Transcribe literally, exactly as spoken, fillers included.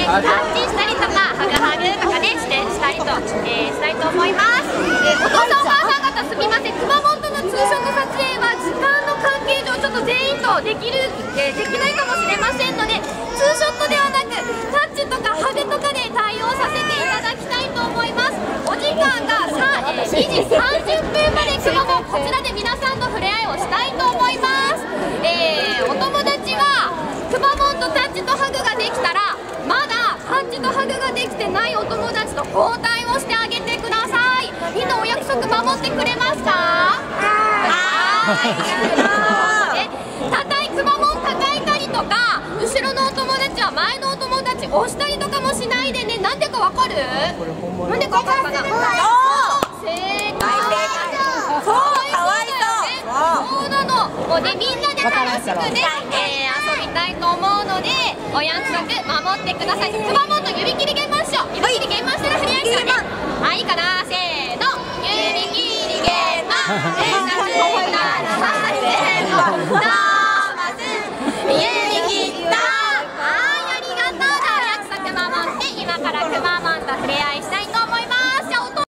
タッチしたりとかハグハグとかねしてしたりと、えー、したいと思います。えー、お父さんお母さん方すみません、熊本のツーショット撮影は時間の関係上ちょっと全員とできる、えー、できないかもしれませんので、ツーショットではなくタッチとかハグとかで対応させていただきたいと思います。お時間がさ、えー、にじさんじゅっぷんまで熊本こちらで皆さんと触れ合いをしたいと思います。えー、お友達はくまモンとタッチとハグができたら、まだタッチとハグができてないお友達と交代をしてあげてください。みんなお約束守ってくれますか？はーい。硬いくまモン抱えたりとか、後ろのお友達は前のお友達押したりとかもしないでね。なんでかわかる？なんでかわかるかな？正解。そう、かわいそう。そうなの。もうね、みんなで楽しくね、えー、遊びたいと思うので、お約束守ってください。くまモンと指切りゲームマッシュ、指切りゲームマッシュの振り合いですからね。はい、いいかな、せーの、指切りゲームマッシュ、指切った。はい、ありがとう。お約束守って、今からくまモンと触れ合い